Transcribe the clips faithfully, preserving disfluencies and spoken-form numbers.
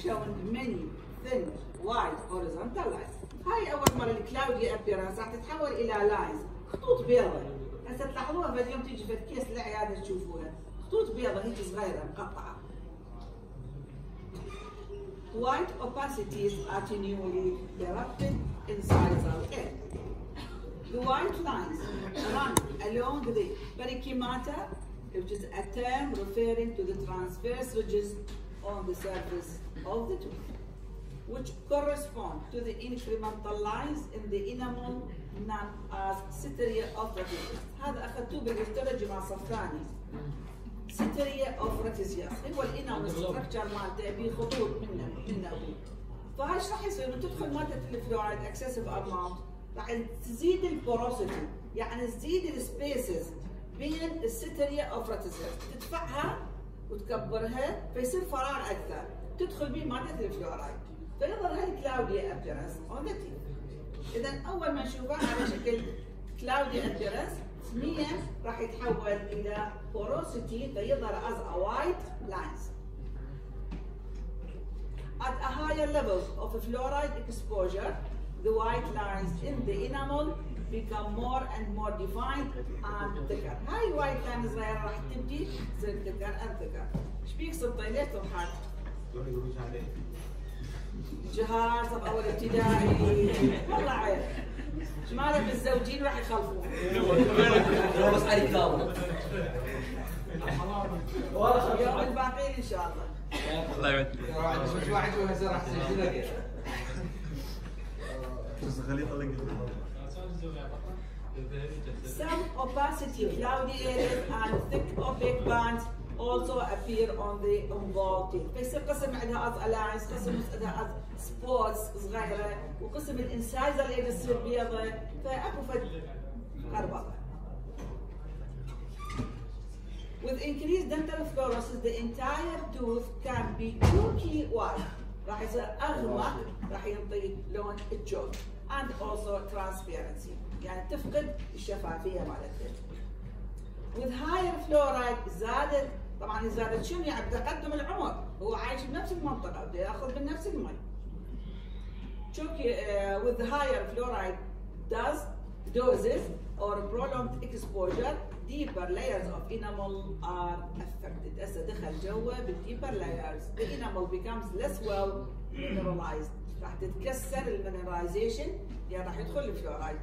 showing many thin wide horizontal lines. هاي أول مرة الكلاودي appearance راح تتحول إلى lines، خطوط بيضاء. هسه تلاحظوها فد يوم تيجي فد كيس العيادة تشوفوها، خطوط بيضاء هيك صغيرة مقطعة. White opacities attenuated erupted incisal end. The white lines run along the perichymata, which is a term referring to the transverse ridges on the surface of the tooth, which correspond to the incremental lines in the enamel known as setaria of retizius. هذا أخذتوه بالهيستولوجي مع صف ثاني. setaria of retizius هو الانامل ستراكشر مالته به خطوط منه منه هو. فهاي ايش راح يصير؟ تدخل مادة الفلورايد اكسسيف اماونت راح تزيد البوروسيتي، يعني تزيد السبيسز بين السيتريا اوف ريتيزيوس، تدفعها وتكبرها فيصير فراغ اكثر، تدخل به ماده الفلورايد، فيظهر هالكلاوديا ابيرنس اون ذا تيث. اذا اول ما نشوفها على شكل كلاوديا ابيرنس ثمانية راح يتحول الى بوروسيتي فيظهر از ا وايت لاينز. At a higher level of fluoride exposure, the white lines in the enamel become more and more defined and thicker. هاي الوايت لاين صغيرة راح تبدي تصير thicker and thicker. ايش بيك سلطة؟ ليش تضحك؟ جهاز بأول ابتدائي والله عيب. ايش مالك بالزوجين راح يخلفون. بس عليك كامل. يوم الباقيين ان شاء الله. الله يعد. مش واحد وهسه راح تسجل. Some opacity cloudy areas and thick opaque bands also appear on the involved teeth. فيصير قسم عندها از الاينس، قسم عندها از سبوتس صغيره، وقسم الانسايزر اللي تصير بيضاء، فاكو فد خربطه. With increased dental fluorosis, the entire tooth can be chalky white. راح يصير اغمق، راح يعطي لون الجوك. And also transparency، يعني تفقد الشفافية مالتها. With higher fluoride زادت، طبعا زادت شنو يعني بتقدم العمر، هو عايش بنفس المنطقة بده ياخذ من نفس المي. Choky uh, with higher fluoride does doses or prolonged exposure, deeper layers of enamel are affected. هسه دخل جوا بالdeeper layers. The enamel becomes less well mineralized. راح تتكسر المينرايزيشن يعني راح يدخل الفلورايد.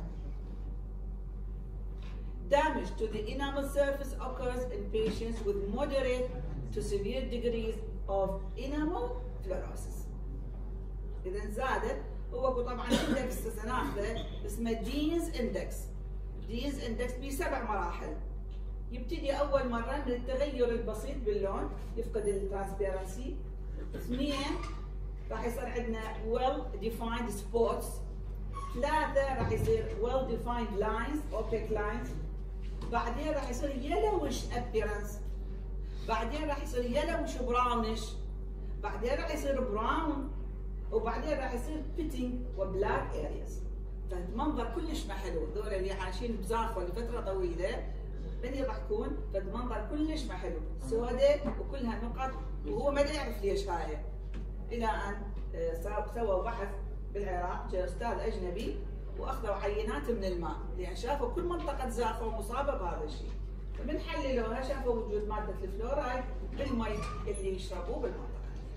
Damage to the enamel surface occurs in patients with moderate to severe degrees of enamel fluorosis. إذا زادت هو طبعا اندكس سناخذه اسمه دينز اندكس. دينز اندكس بسبع مراحل. يبتدي أول مرة من التغير البسيط باللون يفقد الترانسبيرنسي. اثنين راح يصير عندنا well defined spots. ثلاثة راح يصير well defined lines opaque lines. بعدين راح يصير yellowish appearance. بعدين راح يصير yellowish brownish. بعدين راح يصير brown. وبعدين راح يصير pitting وبلاك areas. فالمنظر كلش ما حلو، ذول اللي عايشين بزاخوا لفترة طويلة من يضحكون، فالمنظر كلش ما حلو، سوداء وكلها نقط وهو ما يعرف ليش هاي. إلى أن سووا بحث بالعراق، جاء أستاذ أجنبي وأخذوا عينات من الماء، لأن شافوا كل منطقة زاخة مصابة بهذا الشيء. فمن حللوها شافوا وجود مادة الفلورايد بالمي اللي يشربوه بالمنطقة.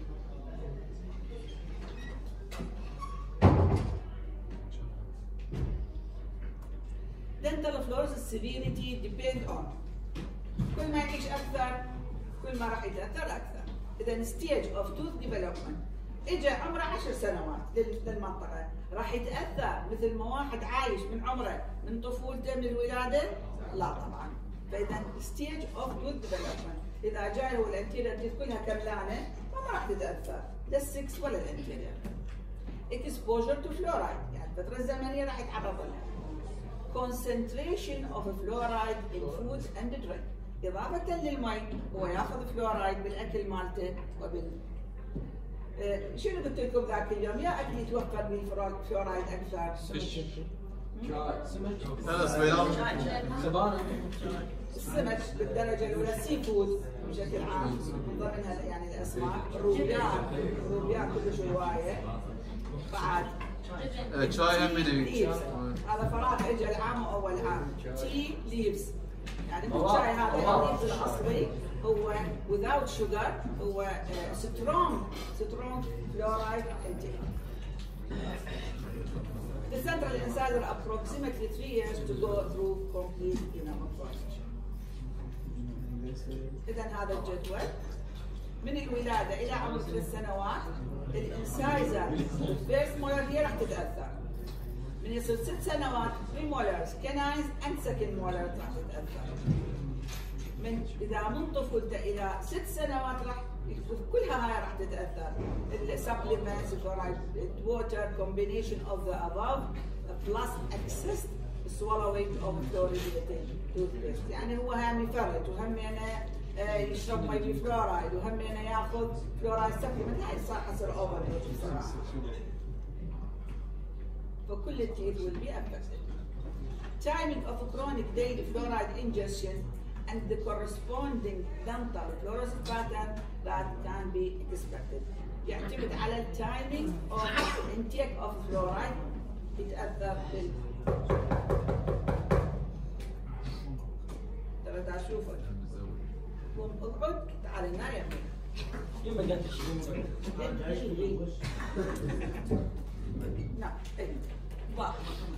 Dental fluorosis severity depend on كل ما يعيش أكثر كل ما راح يتأثر أكثر. إذا stage of tooth development إجا عمره عشر سنوات للمنطقة راح يتأثر مثل ما واحد عايش من عمره من طفولته من الولادة؟ لا طبعا. فإذا stage of tooth development إذا جاي هو الانتيرير تيث كلها كملانة ما راح تتأثر لا السكس ولا الانتيرير. exposure to fluoride يعني الفترة الزمنية راح يتعرض لها. concentration of fluoride in food and drink إضافة للمي هو ياخذ فلورايد بالأكل مالته وبال آه شنو قلت لكم ذاك اليوم؟ يا أكل يتوفر به فلورايد أكثر. السمك بالدرجة الأولى، السي فود بشكل عام من ضمنها يعني الأسماك، الروبيان، الروبيان كان كل شوي وايد بعد شاي هم leaves. هذا فراغ اجى العام واول عام تي leaves يعني مو الشاي هذا الليفز الاصلي هو without sugar هو uh, strong strong fluoride intake. The central incisor approximately three years to go through complete enamel formation. إذا هذا الجدول من الولادة إلى عمر ثلاث سنوات الانسايزر الفيرست مولر هي راح تتأثر. من يصير ست سنوات three molars canines and second molars راح تتأثر. من إذا من طفولته إلى ست سنوات راح كلها هاي راح تتأثر. السبلمنتس فلورايد water combination of the above plus excess swallowing of fluoridated toothpaste. يعني هو هم يفرج وهم يعني يشرب مي بفلورايد وهم يعني ياخذ فلورايد سبلمنت. هاي صار حصر اوفر دوز بصراحة. فكل التيث will be affected. Timing of chronic daily fluoride ingestion and the corresponding dental fluorosis pattern that can be expected. يعتمد على التايمينج of intake of fluoride يتأثر بال ترى تعال شوفك قوم اقعد تعال نايم يوم ما قلت شيء نعم اي باقي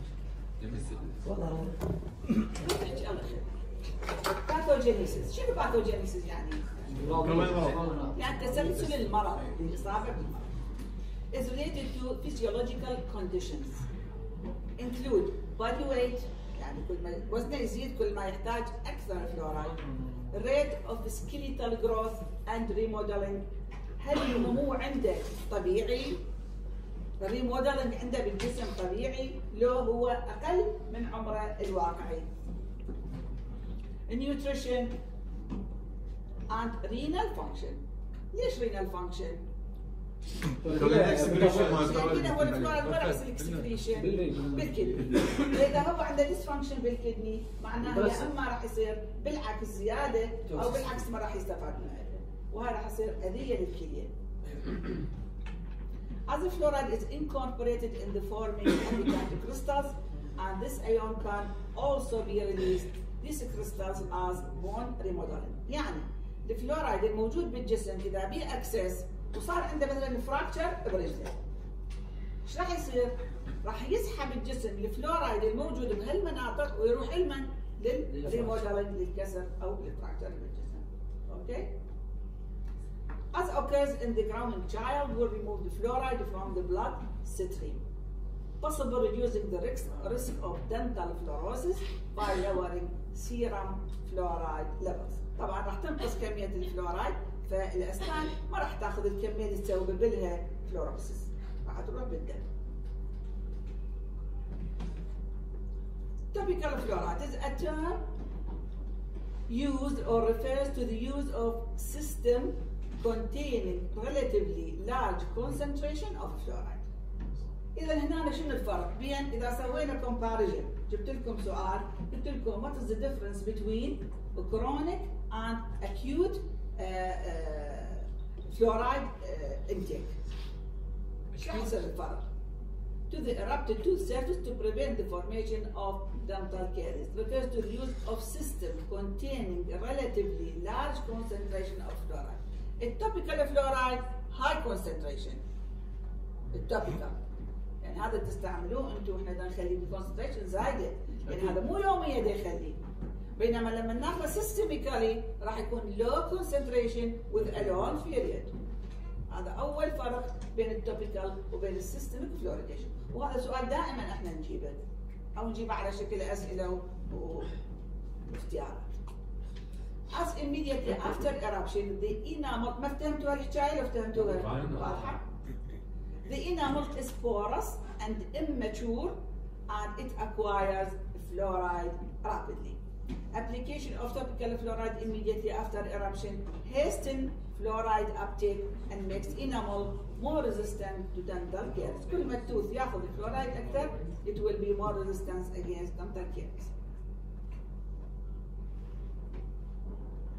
والله تحكي الله خير. باثوجينيسيس شنو باثوجينيسيس يعني؟ يعني تسلسل المرض الإصابة بالمرض is related to physiological conditions include body weight يعني كل ما وزنه يزيد كل ما يحتاج أكثر فلورايد rate of skeletal growth and remodeling هل النمو عنده طبيعي؟ الريموديلنج عنده بالجسم طبيعي لو هو أقل من عمره الواقعي. nutrition and renal function. ليش renal function؟ يعني هو الفلورايد ما راح يصير اكسكريشن بالكدني. اذا هو عنده ديسفانكشن بالكدني معناه يا اما راح يصير بالعكس زياده او بالعكس ما راح يستفاد منها وهذا راح يصير اذيه للكليه. As the fluoride is incorporated in the forming epitatic crystals and this ion can also be released these crystals as bone remodeling. يعني الفلورايد الموجود بالجسم اذا بيه اكسس وصار عنده مثلا فراكتشر برجله ايش راح يصير؟ راح يسحب الجسم الفلورايد الموجود بهالمناطق ويروح لمن؟ للريموديلنج للكسر او للفراكتشر بالجسم. اوكي؟ As occurs in the growing child, will remove the fluoride from the blood stream, possibly reducing the risk, risk of dental fluorosis by lowering serum fluoride levels. طبعا راح تنقص كمية الفلورايد فالأسنان ما راح تاخذ الكمية اللي تسبب لها فلوروسيس، راح تروح بالدم. Topical fluoride is a term used or refers to the use of system containing relatively large concentration of fluoride. إذا هنا شنو الفرق بين إذا سوينا comparison جبت لكم سؤال قلت لكم what is the difference between chronic and acute uh, uh, fluoride uh, intake. ايش راح يصير الفرق؟ To the erupted tooth surface to prevent the formation of dental caries refers to the use of system containing a relatively large concentration of fluoride. التوبيكال فلورايد هاي كونسنتريشن. التوبيكال يعني هذا تستعملوه انتم احنا بدنا نخليه بكونسنتريشن زايده، يعني هذا مو يوميا دا يخليه. بينما لما ناخذه سيستميكالي راح يكون لو كونسنتريشن وذ ا لونج بيريود. هذا اول فرق بين التوبيكال وبين السيستميك فلوريديشن، وهذا سؤال دائما احنا نجيبه او نجيبه على شكل اسئله واختيارات. As immediately after eruption, the enamel ما فهمتوا هالحكايه لو فهمتوها واضحه؟ The enamel is porous and immature and it acquires fluoride rapidly. Application of topical fluoride immediately after eruption hasten fluoride uptake and makes enamel more resistant to dental caries. كل ما التوث ياخذ fluoride اكثر it will be more resistant against dental caries.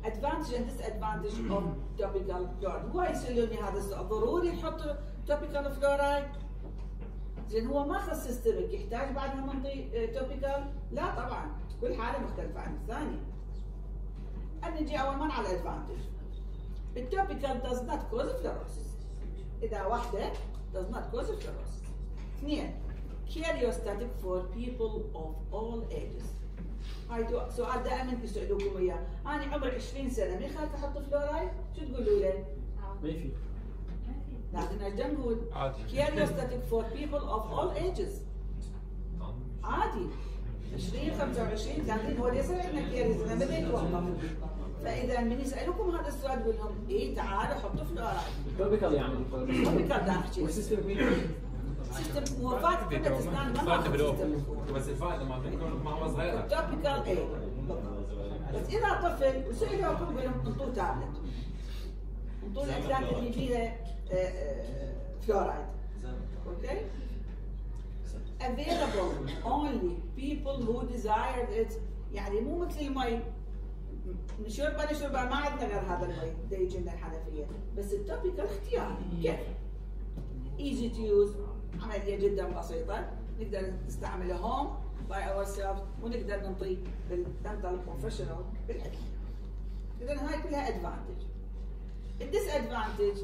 advantage and disadvantage of topical fluoride. هو يسألوني هذا السؤال ضروري نحط topical fluoride؟ زين هو ما خص سيستمك يحتاج بعدها نعطي توبيكال؟ لا طبعا، كل حاله مختلفه عن الثانيه. نجي اول ما على الادفانتج. التوبيكال does not cause fluorosis. اذا واحده does not cause fluorosis. اثنين karyostatic for people of all ages. هاي سؤال دائما يسالوكم اياه، انا عمري عشرين سنه ما يخالف احط فلورايد؟ شو تقولوا لي؟ ما يفيد. لكن ايش نقول؟ karyostatic for people of all ages. عادي عشرين خمسة وعشرين ثلاثين هو يصير عندنا كيريز لما بدا يتوقف. فاذا من يسالوكم هذا السؤال تقول لهم اي تعالوا حطوا فلورايد. توبيكال يعني توبيكال دا احكي. والسيستم سيستم وفات كلها اسنان ما فات بالأوفر بس الفائده ما بتكون ما هو صغيره. توبيكال اي بس اذا طفل وسالوكم قول لهم انطوه تابلت. انطوه الاكلات اللي فيها فلورايد. اوكي؟ available only people who desired it. يعني مو مثل المي نشربها نشربها ما عندنا غير هذا المي دا يجي من الحنفيه، بس التوبيكال اختياري كيف؟ easy to use، عمليه جدا بسيطه، نقدر نستعملها home by ourselves ونقدر نعطي بالدنتال بروفيشنال بالادويه. اذا هاي كلها advantage. ال disadvantage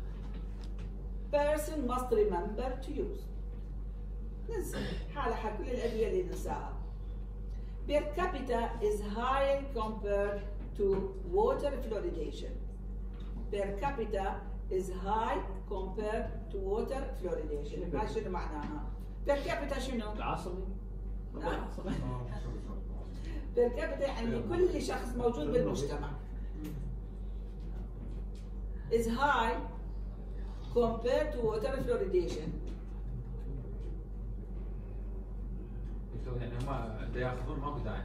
person must remember to use. ننسى حالة حال كل الأدوية اللي ننساها. Per capita is high compared to water fluoridation. Per capita is high compared to water fluoridation. هاي شنو معناها؟ Per capita شنو؟ العصبي؟ لا. Per capita يعني كل شخص موجود بالمجتمع. is high compared to water fluoridation. يعني هم اللي ياخذون ماكو داعي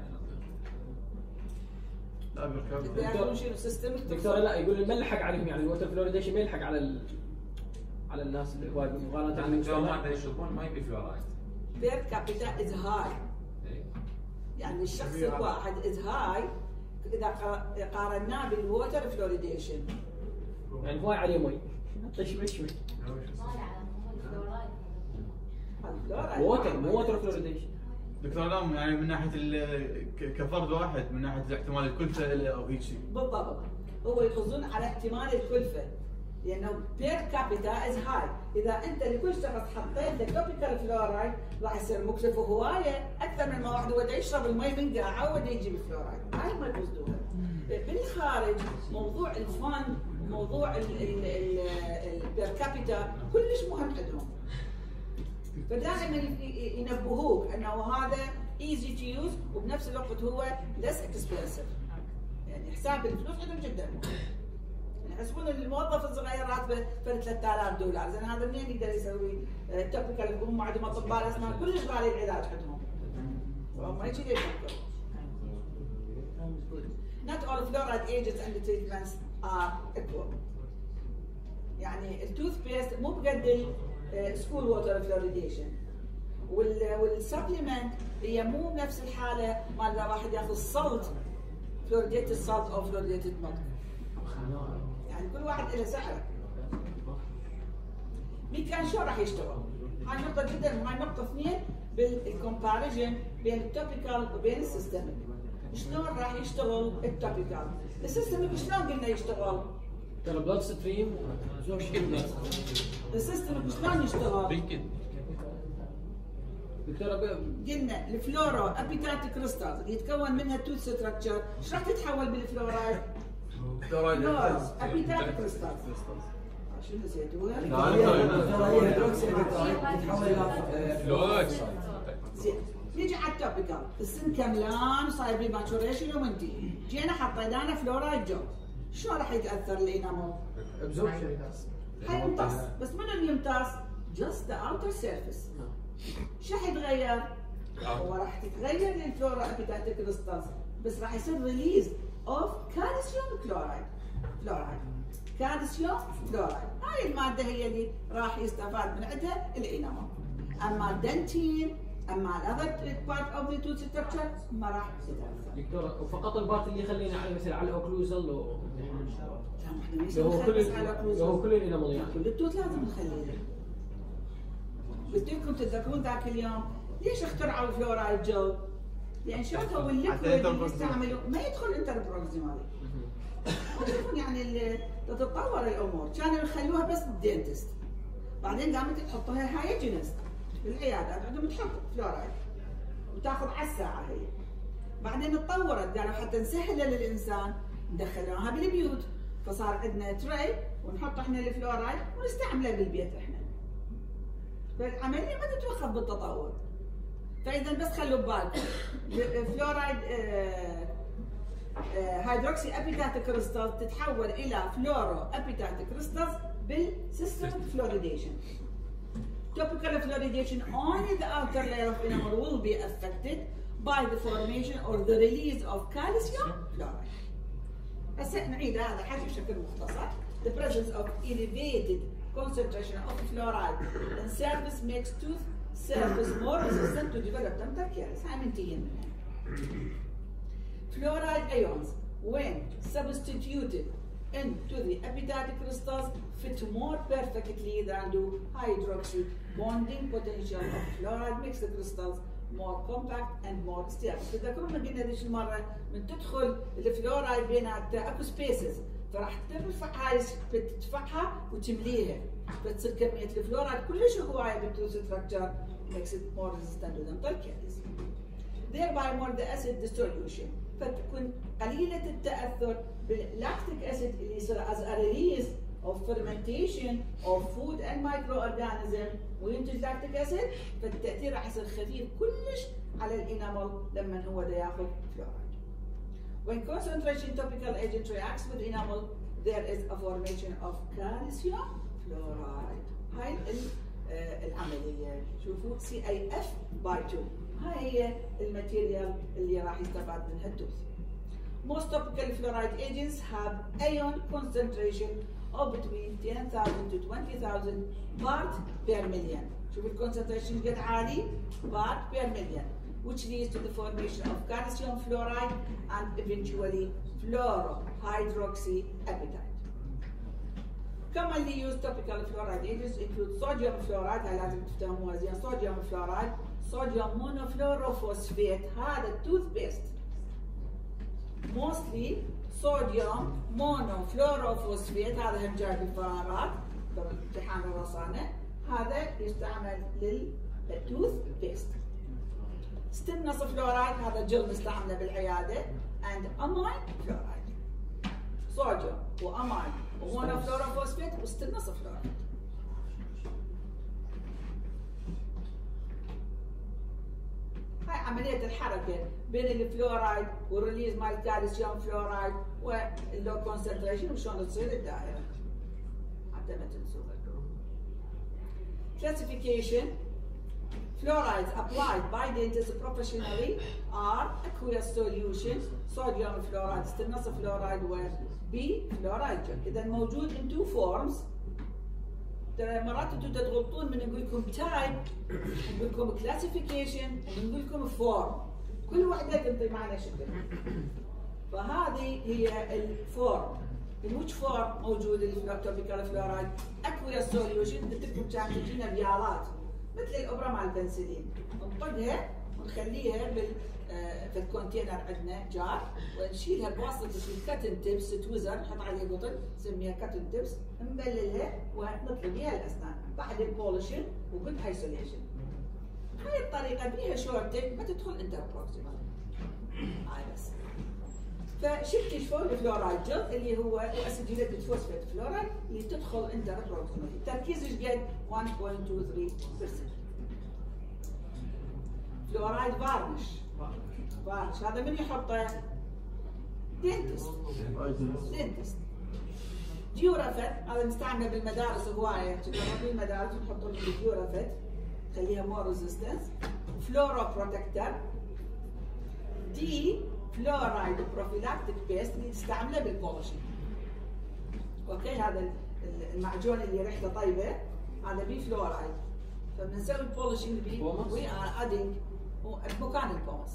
لا بالكامل. ياخذون شنو سيستم؟ دكتور لا يقول ما يلحق عليهم، يعني الوتر فلوريديشن ما يلحق على ال... على الناس اللي وايد مقارنه عن الدكتور ما يشربون ماي بفلورايد. بير كابيتا از هاي. يعني الشخص الواحد از هاي اذا قارناه بالووتر فلوريديشن. يعني هواي عليه مي. نعطي شوي شوي. ووتر مو ووتر فلوريديشن. دكتور لا يعني من ناحيه كفرد واحد من ناحيه احتمال الكلفه له او هيك شيء. بالضبط. هو يقصدون على احتمال الكلفه لانه بير كابيتا از هاي، اذا انت لكل شخص حطيت توبيكال فلورايد راح يصير مكلفه هوايه اكثر من ما واحد هو يشرب المي من قاعه ودا يجيب فلورايد، هاي ما يقصدوها. بالخارج موضوع الفن وموضوع البير كابيتا كلش مهم عندهم. فدائما ينبهوك انه هذا ايزي تو يوز وبنفس الوقت هو ليس اكسبنسيف. يعني حساب الفلوس عندهم جدا مهم. يحسبون الموظف الصغير راتبه فرق ثلاثة آلاف دولار، زين هذا منين يقدر يسوي توبيكال؟ هم عندهم اطباء اسنان كلش غالي العلاج عندهم. وهم هيك يفكروا. Not all fluoride agents and treatments are equal. يعني التوث بيست مو بقد السكول ووتر فلوريديشن. والسبلمنت هي مو بنفس الحاله مال اذا واحد ياخذ سولت فلوريديتد سولت او فلوريديتد ملك. يعني كل واحد له سعره. ميكان شو راح يشتغل؟ هاي نقطة جدا وهاي نقطة اثنين بالكومباريجن بين التوبيكال وبين السيستميك. شلون راح يشتغل التوبيكال؟ السيستميك شلون قلنا يشتغل؟ ترى بلاد ستريم السيستميك شلون يشتغل؟ بالكد. دكتور قلنا الفلورو ابيتات كريستالز يتكون منها توث ستراكشر، ايش راح تتحول بالفلورايد؟ فلورايد ابيتات كريستالز. شو نسيتوها؟ زين نيجي على التوبيكال، السن كملان وصاير بيه ماتوريشن ومنتهي، جينا حطينا له فلورايد جو، شلون راح يتاثر الانامل؟ ابزوربشن حيمتص، بس منو اللي يمتص؟ جاست ذا اوتر سيرفيس. شو راح يتغير؟ هو راح تتغير الفلورا ابيتات كريستالز، بس راح يصير ريليز اوف كالسيوم كلورايد. فلورايد كالسيوم فلورايد، هاي الماده هي اللي راح يستفاد من عندها الانامل. اما الدنتين اما الاذر بارت اوف ذا توث ستراكشر ما راح يتاثر. دكتور وفقط البارت اللي يخلينا على مثل على الاوكلوزال لو لا احنا لو هو كل بس على لو هو كل الانامل يعني كل التوث لازم نخليه. قلت لكم تتذكرون ذاك اليوم ليش اخترعوا الفلورايد جل؟ لان شافوا الليكويد اللي يستعملوا ما يدخل انتر بروكسيمالي. يعني تتطور الامور، كانوا يخلوها بس الدينتست. بعدين قامت تحطها هايجينست بالعيادات عندهم تحط فلورايد وتاخذ على الساعه هي. بعدين تطورت قالوا حتى نسهلها للانسان دخلوها بالبيوت، فصار عندنا تري ونحط احنا الفلورايد ونستعمله بالبيت احنا. فالعمليه ما تتوقف بالتطور. فاذا بس خلوا ببالكم فلورايد آه هيدروكسي ابيتات كريستال تتحول الى فلورو ابيتات كريستال بالسيستم فلوريديشن. Topical fluoridation, only the outer layer of enamel will be affected by the formation or the release of calcium fluoride. هسه نعيد هذا الحكي بشكل مختصر. The presence of elevated concentration of fluoride in surface makes tooth surface more resistant to developmental caries. هاي منتهين منها. Fluoride ions, when substituted into the epithetic crystals, fit more perfectly than do hydroxy. Bonding potential of fluoride makes the crystals more compact and more stable. تذكرون قلنا ذيك المره من تدخل الفلورايد بيناتها اكو سبيسز، فراح ترفع هاي تدفعها وتمليها، فتصير كميه الفلورايد كلش هوايه بالتوث ستراكشر makes it more resistant to dental caries. Thereby more the acid dissolution. فتكون قليلة التأثر باللاكتيك أسيد اللي يصير as a release of fermentation of food and microorganism وينتج لاكتيك أسيد، فالتأثير راح يصير خفيف كلش على الانامل لما هو دا ياخذ فلورايد. When concentration topical agent reacts with enamel, there is a formation of calcium fluoride. هاي العملية شوفوا سي اي اف باي تو. هاي هي الماتيريال اللي راح يستفاد منها التوث. Most topical fluoride agents have ion concentration of between ten thousand to twenty thousand part per million. شوف الكونسنتريشن قد عالي part per million, which leads to the formation of calcium fluoride and eventually fluorohydroxyapatite. Commonly used topical fluoride agents include sodium fluoride. هاي لازم تفهموها زين. sodium fluoride, sodium monofluorophosphate هذا التوث بيست. mostly sodium monofluorophosphate هذا هم جاي بالفراغات بامتحان الرصانة، هذا يستعمل للتوث بيست. stannous fluoride هذا جل نستعمله بالعيادة and amine fluoride. صوديوم وامين ومونوفلوروفوسفات وستannous fluoride. هاي عملية الحركة بين الفلورايد والريليز مال الكالسيوم فلورايد واللو كونسنتريشن وشلون تصير الدائرة حتى ما تنسوها. Classification: Fluorides applied by dentists professionally are aqueous solution, sodium fluoride, stannous fluoride و B fluoride. إذا موجود in two forms. ترى مرات انتم تغلطون من نقول لكم تايب نقول لكم كلاسيفيكيشن ونقول لكم فورم، كل وحده تنطي معنا شكل. فهذه هي الفورم. in which form موجود التوبيكال فلورايد؟ aqueous solution. قلت لكم كانت تجينا بيالات مثل الابره مال البنسلين، نطقها ونخليها بال في الكونتينر عندنا جار ونشيلها بواسطه الكاتن تيبس تويزر، نحط عليها قطن نسميها كاتن تيبس، نبللها ونطلق بها الاسنان بعد البولشن وجود ايسوليشن. هاي الطريقه بيها شورتنج ما تدخل انتر بروكسيمال. هاي بس. فشو اكتشفوا الفلورايد جل اللي هو الاسيديليتد فوسفات فلورايد اللي تدخل انتر بروكسيمال، التركيز ايش قد؟ واحد فاصلة اثنين ثلاثة بالمية. فلورايد فارنش. فارنش هذا من يحطه؟ دينتست. دينتست. ديورافيت هذا نستعمله بالمدارس هوايه، تجربون بالمدارس نحطون الديورافيت خليها مور ريزيستنس. فلورو بروتكتر. دي فلورايد بروفيلاكتيك بيست اللي تستعمله بالبولشن. اوكي هذا المعجون اللي ريحته طيبه هذا بي فلورايد. فبنسوي البولشنج بيه وي ار ادينج مكان البومس.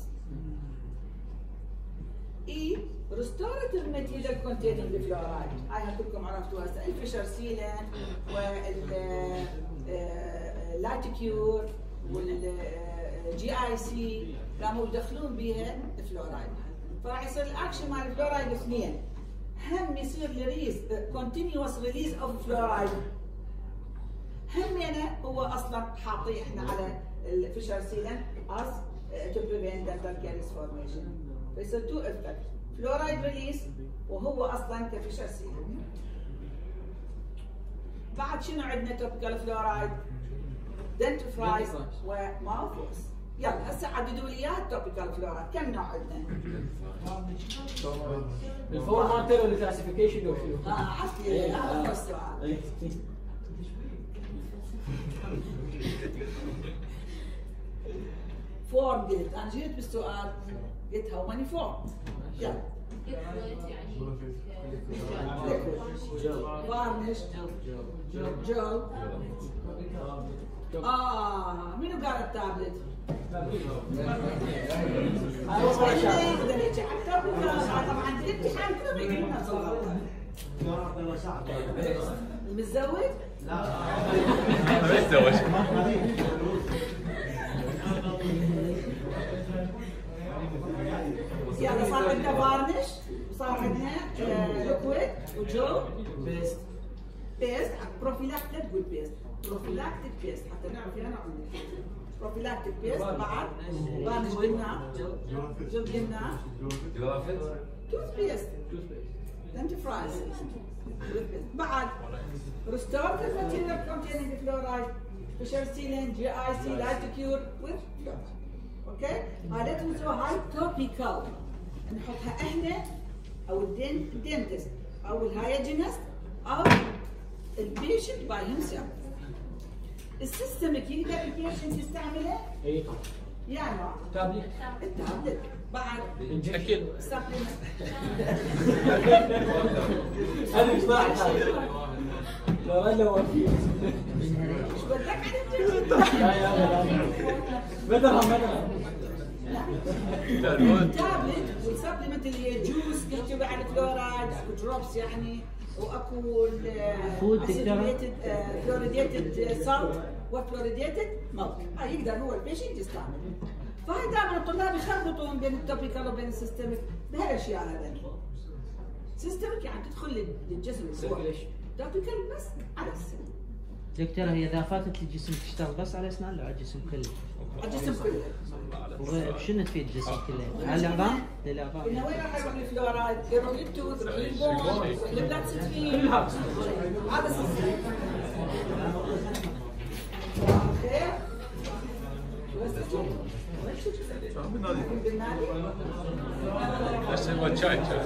اي restorative material containing the fluoride. هاي كلكم عرفتوها هسه الفيشر سيلان واللاتيكيور والجي اي سي قاموا يدخلون بيها الفلورايد. فراح يصير الاكشن مال الفلورايد اثنين. هم يصير ريليز continuous release of fluoride. همينه هو اصلا حاطيه احنا على الفيشر سيلان as to prevent dental caries formation. فيصير تو افكت فلورايد ريليس وهو اصلا كفيشر سيلان. بعد شنو عندنا توبيكال فلورايد؟ دنتفرايز وماوثوس. يلا هسه عددوا لي اياها التوبيكال فلورايد كم نوع عندنا؟ الفور مالته والكلاسيفيكيشن وشنو؟ اه عرفتي هذا هو السؤال. فورم قلت انا جيت بالسؤال قلت هاو ماني فورم. يلا فارنش جو. اه منو قال التابلت؟ طبعا الامتحان كلهم يقولون المتزوج؟ لا ما يتزوج. يلا صار عندنا فارنش وصار عندنا ليكويد وجو بيست. بيست بروفيلاكتيك تقول بيست بروفيلاكتيك بيست حتى نعرف فيها نوع من بروفيلاكتيك بيست. بعد فارنش قلنا جو قلنا توث بيست دنتفرايز. بعد restorative material containing fluoride فيشر سيلان جي اي سي لايتوكيور with fluoride. اوكي هاي لا تنسوا هاي توبيكال نحطها احنا او الدنتست او الهايجينست او البيشنت باي هيم سيلف. السيستمك يقدر البيشنت يستعمله؟ اي يا نوع تابلت التابلت. بعد اكيد سبلمنت. هذا مش واحد لا ولا وفي ايش بدك عن الجديد؟ لا يا بدرها بدرها التابلت والسبلمنت اللي هي جوس يكتب على الفلورايد اكو دروبس يعني واكو فلوريديتد سالت وفلوريديتد ملك. هاي يقدر هو البيشنت يستعمل. فهي دائما الطلاب يخربطون بين التوبيكال وبين السيستمك بهالاشياء هذول. سيستمك يعني تدخل للجسم توبيكال بس على السن. دكتور هي اذا فاتت الجسم تشتغل بس على الاسنان ولا على الجسم كله؟ على الجسم كله. وشنو تفيد الجسم كله؟ على العظام؟ للعظام. قلنا وين راح يروح الفلورايد؟ يروح للتوث، يروح للبون، يروح للبلاد ستريم. كلها هذا السيستم. خير؟ بس بالنادي؟ بس هو شاي شاي.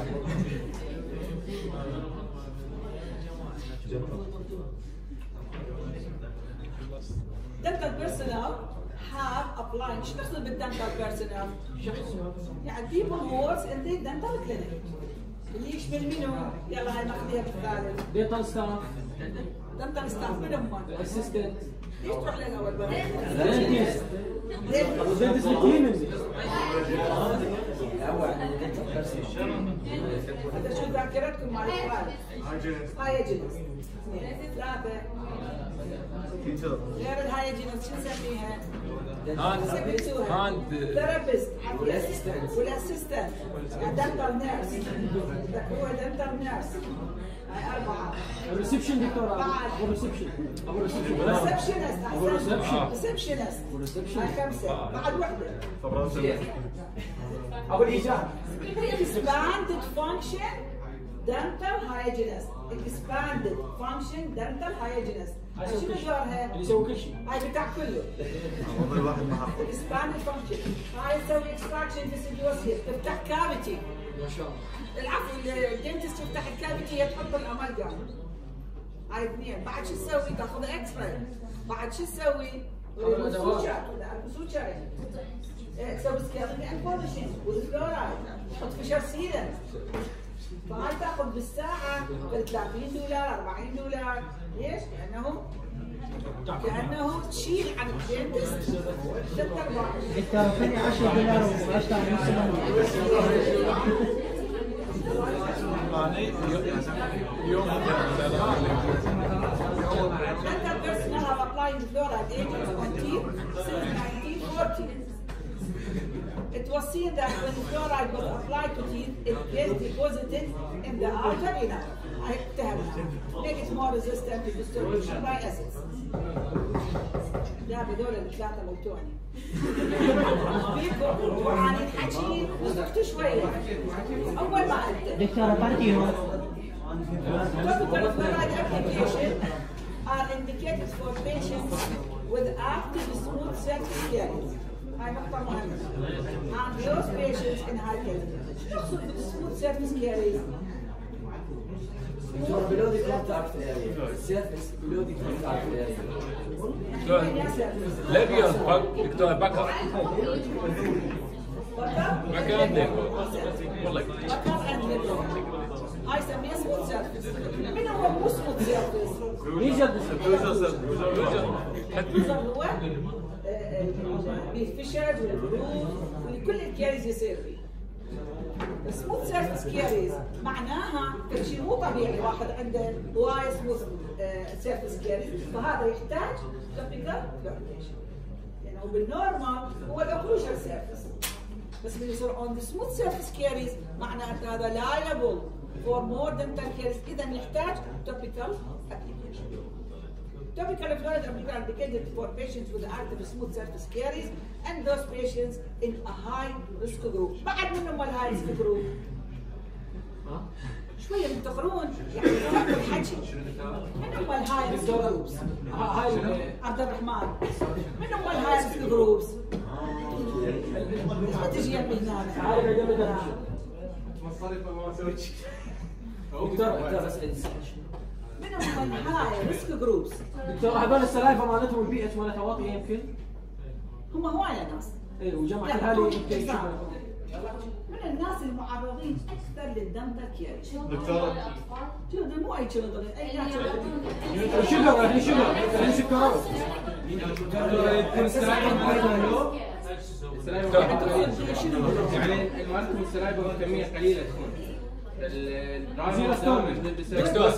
dental personnel have applied. ايش تقصد بالdental personnel؟ يعني people who work in the dental clinic. اللي يشمل منو؟ يلا هاي ناخذيها بالثالث. ديتال ستاف dental staff من هم؟ اسيستنت ليش تروح للاول بقى؟ دنتست دنتست التيم هذا شو ذاكرتكم مع الأطفال؟ هايجينس. ثلاثة. غير الهايجينس شو نسميها؟ هاند ثيرابيست والاسيستنت والاسيستنت دنتال نيرس. هو دنتال نيرس. هاي أربعة. الريسبشن دكتور ابو ريسبشن ابو ريسبشن ريسبشنست. ابو ريسبشن ريسبشنست. هاي خمسة. بعد وحدة. ابو الايجاد expanded function dental hygienist. expanded function dental hygienist. شنو دورها؟ اللي يسوي كل شيء. هاي بتاع كله. والله واحد ما expanded function. هاي تسوي extraction deciduous تفتح كافيتي. ما شاء الله. العفو الدنتست يفتح الكافيتي تحط الامالجام. هاي اثنين. بعد شو تسوي؟ تاخذ اكس راي. بعد شو تسوي؟ سوتشر. سوتشر. تسوي سكيلينج اند بولشنج والفلورايد. تحط فيشر سيلن. فهاي تاخذ بالساعة ثلاثين دولار أربعين دولار. ليش؟ لأنهم كانه تشيل عن الدنتست ثلاث ارباع. دكتور خلي عشرة دولار واشتغل نص Dental personnel have applied fluoride agents on teeth since nineteen forty. It was seen that when fluoride was applied to teeth, it gets deposited in the outer enamel. Make it more resistant to distribution by acids. لا بدول الثلاثة موتوني. بيكو وعن الحكي وسكتوا شوية. أول ما أبدأ. دكتور بارتيهم. Topical fluoride application are indicated for patients with active smooth surface caries. هاي نقطة مهمة. And those patients in high caries. شو نقصد بالسموث surface caries؟ below the contact area. Surface below the contact area. ليبيون دكتور بكر بكر عندك والله هاي يسميها سموث سيرفيس. من هو مو سموث سيرفيس؟ يوجد اليوزر هو بالفيشرز والبلوز ولكل الكيريز يصير فيه. السموث سيرفيس كيريز معناها شيء مو طبيعي واحد عنده هواي سموث سيرفيس كيريز فهذا يحتاج توبيكال فلوريديشن. لانه بالنورمال هو الاوكلوجر سيرفيس بس من يصير اون ذا سموث سيرفيس كيريز معناته هذا لايبل فور مور دنتال كيريز اذا يحتاج توبيكال ابليكيشن. Topical fluoride application are indicated for patients with active smooth surface caries and those patients in a high risk group. بعد منهم الهاي ريسك جروب؟ شوية بتقرون يعني تاكل حكي. من هم الهاي ريسك جروبس؟ هاي عبد الرحمن. من هم الهاي ريسك جروبس؟ ما تجي يمي هنا. دكتور دكتور بس من هم الهاي ريسك جروبس؟ دكتور هذول السلايفه مالتهم البي اتش مالتها واطيه يمكن؟ هم هواية ناس. اي وجمع الهالي يمكن من الناس المعرضين اكثر للدنتال كيريز. دكتور شو مو اي تشيلدرن اي ناس. شجر يعني شجر يعني سكرات. يعني مالتكم السلايفه بكميه قليله تكون. زيرو ستون دكتور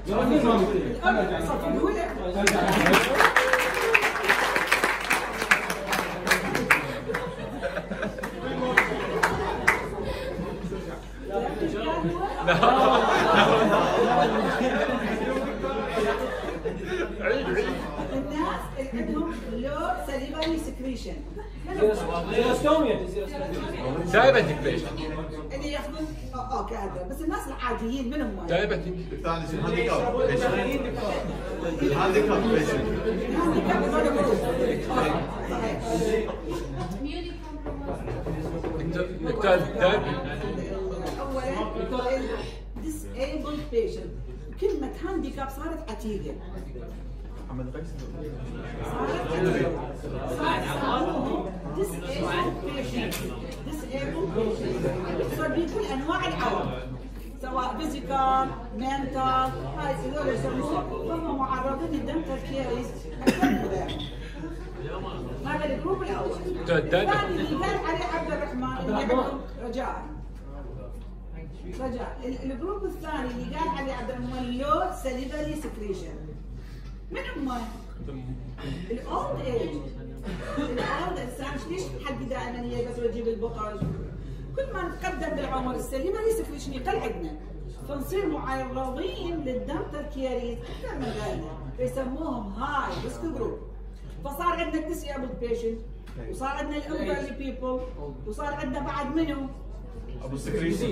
الناس اللي عندهم لو سليفري سكريشن زيروستوميا دايبتك بيشنت اللي ياخذون اه كذا بس الناس العاديين منهم وين؟ دايبتك دكتور هانديكاب هانديكاب بيشنت دكتور دايبتك اولا disabled patient كلمة هانديكاب صارت عتيقة محمد قيس صارت عتيقة صارت disabled patient disabled patient صار بكل أنواع العوض سواء فيزيكال منتال هاي هذول يسموه هم معرضين للدنتال كيريز أكثر من غيرهم. هذا الجروب الأول. الثاني اللي قال عليه عبد الرحمن اللي عندهم رجاء. رجاء الجروب الثاني اللي قال عليه عبد الرحمن لو سليفري سكريشن. من هم؟ الأولد إيج. الأولد الإنسان ليش حد دائما يلبس ويجيب البقر؟ كل ما نتقدم بالعمر السليفري سكريشن يقل عندنا. فنصير معرضين للدنتال كيريز أكثر من غيرنا. فيسموهم هاي ريسك جروب. فصار عندنا الديسيبلد بيشنت وصار عندنا الالدرلي بيبل وصار عندنا بعد منو؟ ابو السكريشن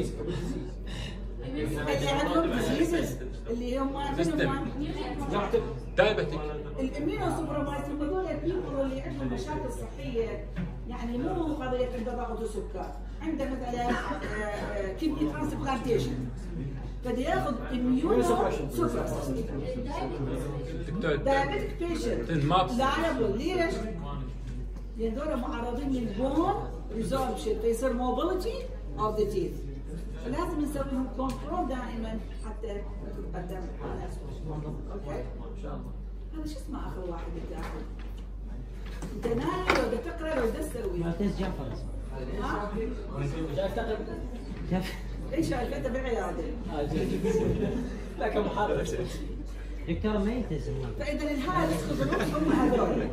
اللي عندهم ديزيزز اللي هم منهم دايبتك الاميونو سوبرمايزر هذول البيبل اللي عندهم مشاكل صحيه يعني مو قضيه عنده ضغط وسكر عنده مثلا كيدني ترانسبلانتيشن بده ياخذ اميونو سوبرمايزر دكتور دايابيتك بيشنت لايبل ليش؟ لان دول معرضين للبون ريزوربشن فيصير موبيليتي اوف ذا تيث فلازم نسوي لهم كنترول دائما حتى تتقدم الحاله. اوكي؟ هذا شو اسمه اخر واحد بتاخذ؟ انت نايم لو بدك تقرا لو بدك تسوي؟ معتز جعفر. ها؟ شايف تقرب جعفر. ايش شايفته بعياده؟ لا كمحاضرة. دكتور ما يلتزم. فاذا الهاي يدخل هم هذول.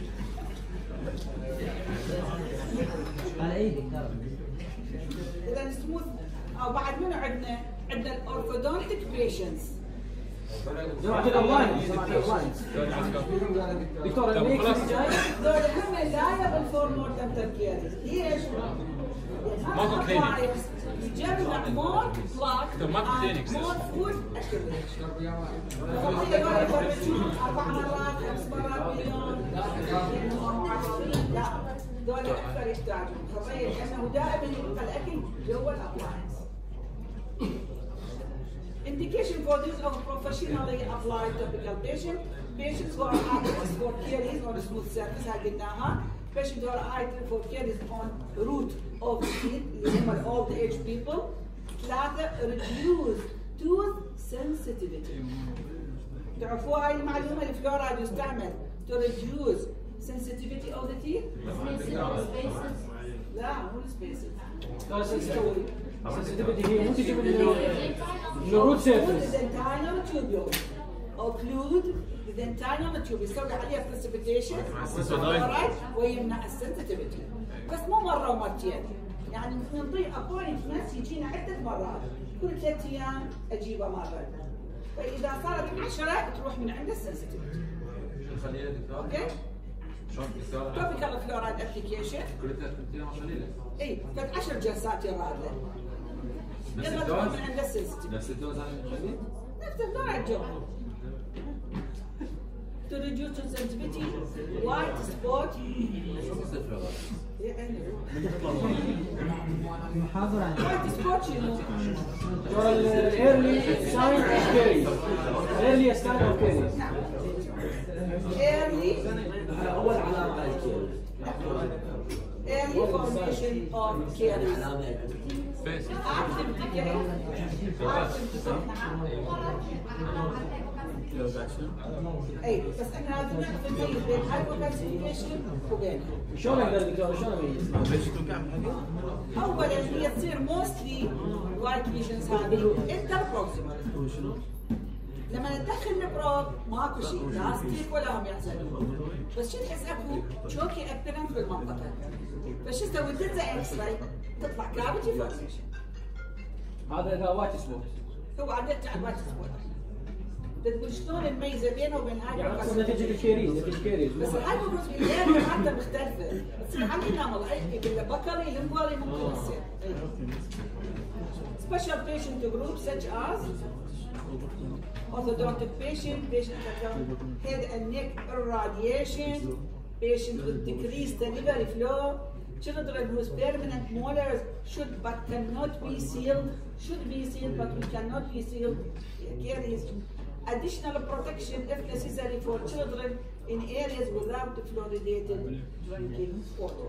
على اي دكتور؟ اذا سموث او بعد منو عندنا؟ عندنا الاورثودونتيك بيشنتس. جماعة الأونلاين جماعة الأونلاين. دكتور الميكس جاي. هذول هم لايبل فور مور دنتال كيرز. ليش؟ ماكو كلينيك. يجمع مور بلاك ماكو كلينيك. مور فود اكيوميليشن. اربع مرات خمس مرات باليوم. لا دول اكثر يحتاجون خطيه لانه دائما يبقى الاكل جوا الابلاينس. Indication for use of professionally applied topical patient. Patients who are active for caries on smooth surface ها قلناها. Patients who are active for caries on root of teeth اللي هم old age people. ثلاثة reduce tooth sensitivity. تعرفوا هاي المعلومة الفلورايد يستعمل to reduce sensitivity of the teeth؟ لا مو السبيسز. لا sensitivity. sensitivity هي مو تجي من الروت سيرفيس. dentinal tubule. occlude the dentinal tubule يسوي عليها precipitation ويمنع السنسيتيفيتي. بس مو مرة ومرتين. يعني نعطيه appointments يجينا عدة مرات. كل ثلاث أيام أجيبه مرة. فإذا صارت عشرة تروح من عند السنسيتيفيتي. خلينا دكتور. أوكي؟ شلون دكتور؟ توبيكال فلورايد ابلكيشن. كل ثلاث ايام خلينا. اي ثلاث عشر جلسات يراد له. نفس يلا الدوز؟ تروح من عند السنسيتيفيتي. نفس الدوز هذا خليه؟ نفس الفلورايد جو. To reduce sensitivity, white spot. المحاضرة عن white spot شنو؟ دور الايرلي ساين اوف كيري. ايرلي ساين اوف كيري. early اول علامه على الكيل. early formation of caries. فيس. active decay. active decay. اي بس احنا لازم نعرف نميز بين هايبوكالسيفيكيشن وبينها. شلون اقدر دكتور شلون اميز؟ اولا هي تصير موستلي وايت ليجنز هذه انتربروكسيمال. لما ندخل البروب ماكو شيء لا ستيك ولا هم يحزنون. بس شو تحس اكو تشوكي ابيرنس بالمنطقه. فشو تسوي؟ تنزع اكس راي تطلع كافيتي فورميشن. هذا اذا وايت سبوت. هو عندك تعب وايت سبوت. تقول شلون نميزه بينه وبين هاي يعني اقصد نتيجه الكيريز نتيجه كيريز. بس هاي الكيريز حتى مختلفه. بس عندي نمط اي بكري لمبولي ممكن تصير. Special patient groups such as orthodontic patient, patient that have head and neck irradiation, patient with decreased delivery flow, children whose permanent molars should but cannot be sealed, should be sealed but we cannot be sealed, caries. Additional protection if necessary for children in areas without fluoridated drinking water.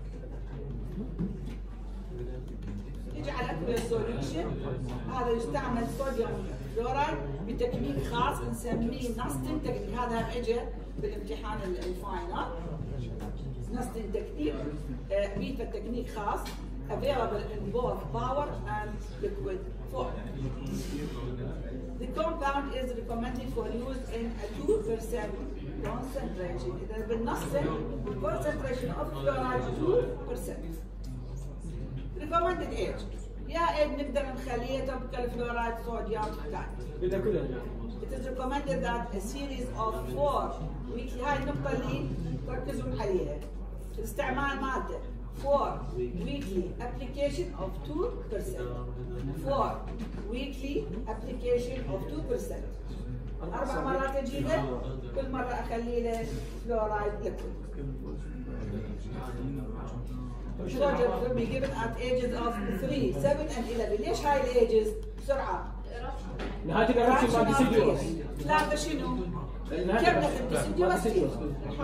نيجي على اكل سوليوشن. هذا يستعمل صوديوم فلورايد بتكنيك خاص نسميه نستن تكنيك. هذا اجى بالامتحان الفاينل. نستن تكنيك بيت تكنيك خاص available in both power and liquid form. The compound is recommended for use in a two percent concentration. إذا بالنصن concentration of fluoride two percent. recommended age. يا age نقدر نخليه توبيكال فلورايد صوديوم تايب. اذا كلها. It is recommended that a series of four weekly. هاي النقطة اللي تركزون عليها. الاستعمال مالته for weekly application of two percent. for weekly application of two percent. أربع مرات أجيبه كل مرة أخلي له فلورايد ليكويد. Soldier will be given at ages of three, seven and eleven. ليش هاي الايجز؟ بسرعة. نهاية الإرابشن مال ديسيديوس. ثلاثة شنو؟ كم الديسيديوس؟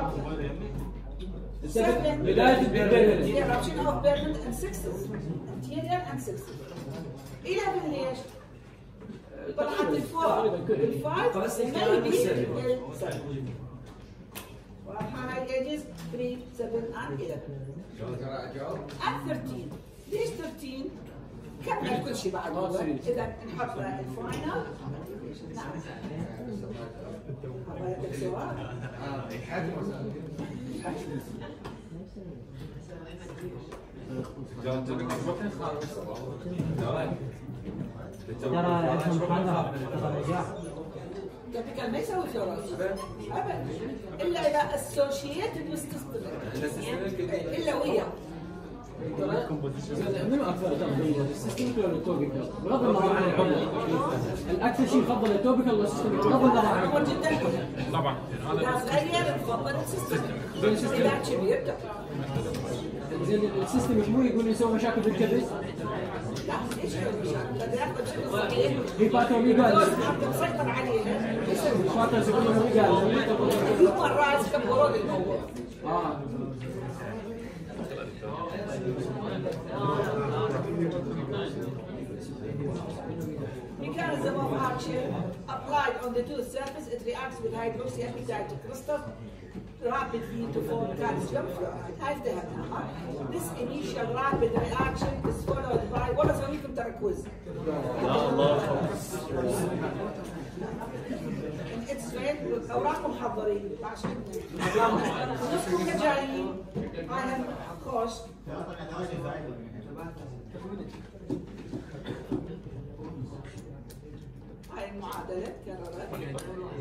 بداية البيرمنت. Eruption of permanent and sixes. Anterior and sixes. eleven ليش؟ طلعت الفور. الفايف maybe السبن. surgeries three, seven and eleven. and thirteen. ليش thirteen؟ كمل كل شيء بعد. إذا نحط الفاينل. نعم. هذا سؤال. ترى عندهم محاضرة ترى نجاح. توبيكال ما يسوي فلوراس ابدا الا اذا اسوشيتد وستستمر الا وياه. منو اكثر السيستميك ولا التوبيكال؟ بغض النظر عن العمر الاكثر شيء يفضل التوبيكال ولا السيستميك؟ بغض النظر عن العمر جدا طبعا اذا صغير نفضل السيستميك، اذا كبير زين السيستميك مو يقول يسوي مشاكل بالكبد؟ لا ايش المشاكل؟ هذا ياخذ شيء صغير هيباتومي قال تسيطر عليها يسوي فاتر يقول قال يوم الراس كبروا لي الموضوع. اه Mechanism of action applied on the tooth surface, it reacts with hydroxyapatite crystals rapidly to form calcium fluoride. هاي افتهمناها. This initial rapid reaction is followed by والله اسوي لكم تركز. It's right. اوراقكم محضرين عشان نصكم جايين. I am of course. هاي المعادلة كررت.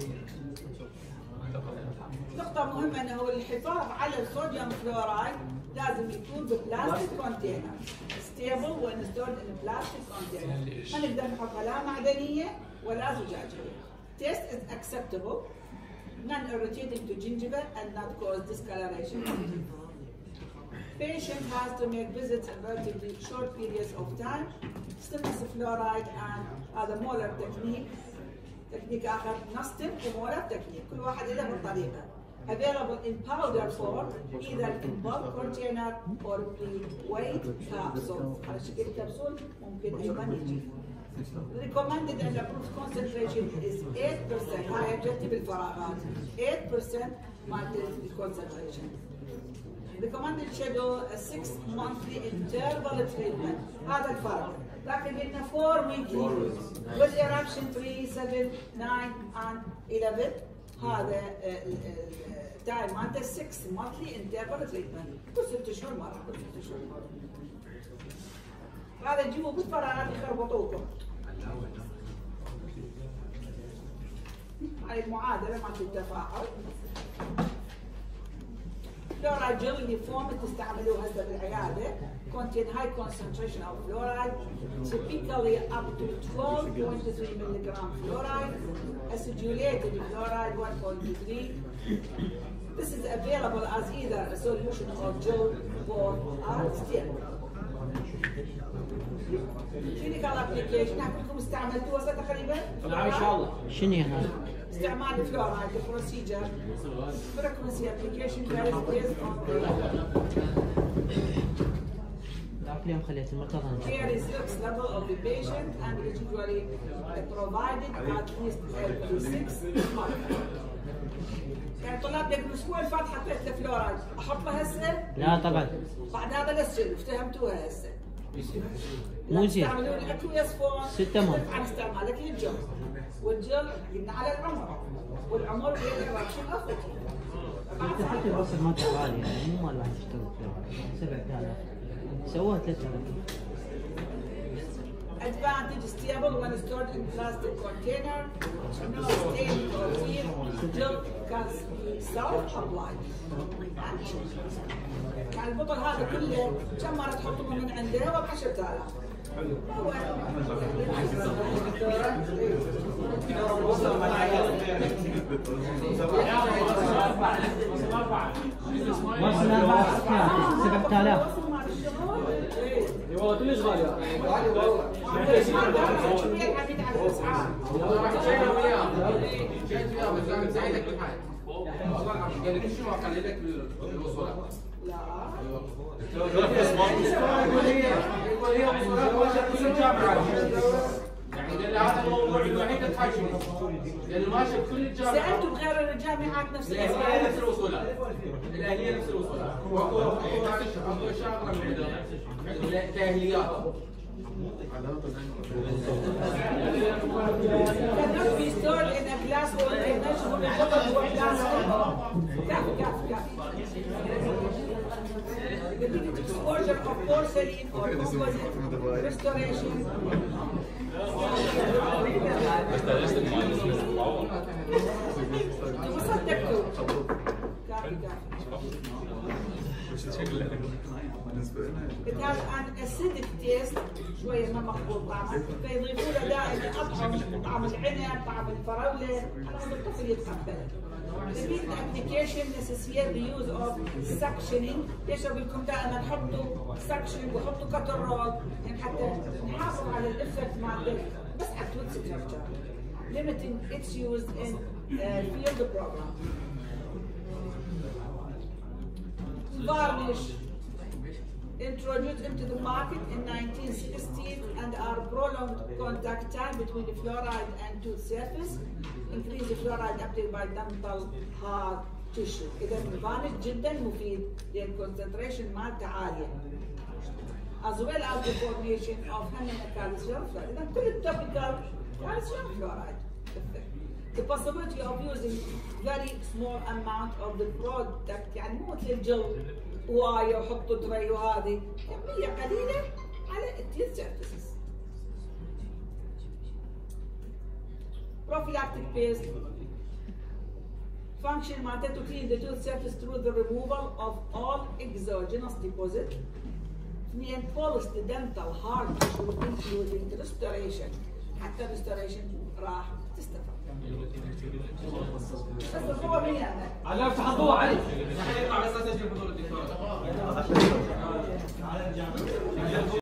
نقطة مهمة أنه الحفاظ على الصوديوم فلورايد لازم يكون ببلاستيك كونتينر ستيبل وانستولد ان بلاستيك كونتينر. ما نقدر نحطها لا معدنية ولا زجاجية. Test is acceptable, non-irritating to gingiva and not cause discoloration. Patient has to make visits in relatively short periods of time. Stiffness fluoride and هذا molar technique. تكنيك آخر نستم ومولر تكنيك. كل واحد له بالطريقة. Available in powder form, either in bulk container or pre-weighed capsule. على شكل كبسول ممكن أيضا يجي. Recommended and approved concentration is eight percent. هاي أبجدتي بالفراغات. eight percent maltase concentration. Recommended schedule a six monthly interval treatment. هذا الفرق. لكن قلنا four weekly with eruption three, seven, nine and eleven. هذا التايم مالته six monthly interval treatment. كل ست شهور مرة، كل ست شهور مرة. هذا تجيبوه بالفراغات يخربطوكم. هاي المعادلة مالت التفاعل. فلورايد جل اللي فورم تستعملوه هسه بالعيادة contain high concentration of fluoride, typically up to twelve point three milligram fluoride, acidulated fluoride one point three. This is available as either a solution or gel or stable. Clinical application كلكم استعملتوه هسه تقريبا؟ طبعا ان شاء الله. شنو هذا؟ استعمال الفلورايد البروسيجر frequency application varies based on اليوم خليت المرتضى. care results level of the patient and is usually provided at least every six months. يعني طلاب لك الاسبوع اللي فات حطيت له فلورايد، احطها هسه؟ لا طبعا. بعد هذا لا تسجلوا، افتهمتوها هسه. مو زين. تستعملون الاكويس فورم ستة مو. عن استعمالك للجل. والجل قلنا على العمر، والعمر غير الرابشن افضل. انت حتى الوصل ما غالي يعني مو مال واحد يشتغل فيه سبعة آلاف سووها ثلاثة آلاف. Advantage stable when stored in plastic container. No stain or seal. Gel can be self-applied. يعني البطل هذا كله كم مرة تحطوه من عنده هو ب عشرة آلاف. هو وصل أربعة سبعة آلاف. اي والله كلش غالي. غالي والله. قال لك شنو اقلل لك بالوصولات؟ لا. يقول هي يقول هي وصولات كل الجامعه. قال لي هذا الموضوع الوحيد تحاكمني. لانه ماشي بكل الجامعات. سالته بغير الجامعات نفس الاهليه نفس الوصولات. الاهليه نفس الوصولات. واكو اكو شغله من كاهليات. cannot be stored in a glass or a measurable bottle or glass. كافي كافي كافي. Repeated exposure of porcelain or composite restoration. تصدقوا. كافي كافي. It has an acidic taste شوية ما مقبول طعمه فيضيفوا له دائما أطعم طعم العنب طعم الفراولة على الطفل يتقبله. Repeat application necessary the use of suctioning. يشرب لكم دائما حطوا suction وحطوا كتر رول يعني حتى نحافظ على الإفكت مالته بس على التويت ستراكشر. Limiting its use in uh, field program. Varnish introduced into the market in nineteen sixties and are prolonged contact time between the fluoride and tooth surface, increase the fluoride uptake by dental hard tissue. إذا الفارنش جدا مفيد لأن concentration مالته عالية. As well as the formation of calcium fluoride. إذا كل التوبيكال calcium fluoride. The possibility of using very small amount of the product يعني مو مثل الجلد وايا وحطوا تري وهذه كمية قليلة على التيث سيرفيسز. Prophylactic paste function معناته to clean the tooth surface through the removal of all exogenous deposit. اثنين polish the dental hard tissue including restoration. حتى restoration راح تستفاد. بس هو مين يعني؟ على افتح الضوء علي. يطلع بس اسجل حضور الدكتور.